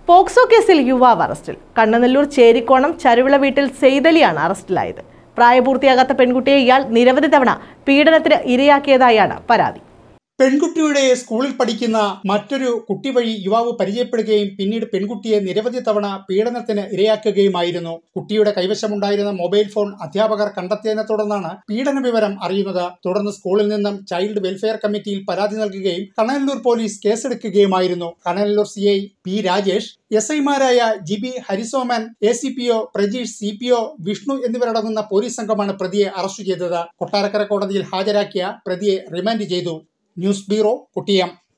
POCSO കേസിൽ യുവാവ് അറസ്റ്റിൽ. കണ്ണനല്ലൂർ ചേരിക്കോണം ചരുവിള വീട്ടിൽ സെയ്തലിയാണ് അറസ്റ്റിലായത്. പ്രായപൂർത്തിയാകാത്ത പെൺകുട്ടിയെ ഇയാൾ നിരവധി തവണ പീഡനത്തിന് ഇരയാക്കിയതായാണ് പരാതി. പെൺകുട്ടിയുടെ സ്കൂളിൽ പഠിക്കുന്ന മറ്റൊരു കുട്ടി വഴി യുവാവ് പരിചയപ്പെടുകയും പിന്നീട് പെൺകുട്ടിയെ നിരവധി തവണ പീഡനത്തിന് ഇരയാക്കുകയുമായിരുന്നു. കുട്ടിയുടെ കൈവശമുണ്ടായിരുന്ന മൊബൈൽ ഫോൺ അധ്യാപകർ കണ്ടെത്തിയതിനെ തുടർന്നാണ് പീഡന വിവരം അറിയുന്നത്. തുടർന്ന് സ്കൂളിൽ നിന്നും ചൈൽഡ് വെൽഫെയർ കമ്മിറ്റിയിൽ പരാതി നൽകുകയും കണ്ണനല്ലൂർ പോലീസ് കേസെടുക്കുകയുമായിരുന്നു. Kannanallur CI P Rajesh, SI മാരായ GB Harisoman, ACPO Prajeesh, CPO Vishnu എന്നിവരടങ്ങുന്ന പോലീസ് സംഘമാണ് പ്രതിയെ അറസ്റ്റ് ചെയ്തത്. കൊട്ടാരക്കര കോടതിയിൽ ഹാജരാക്കിയ പ്രതിയെ റിമാൻഡ് ചെയ്തു. News bureau, Kottiyam.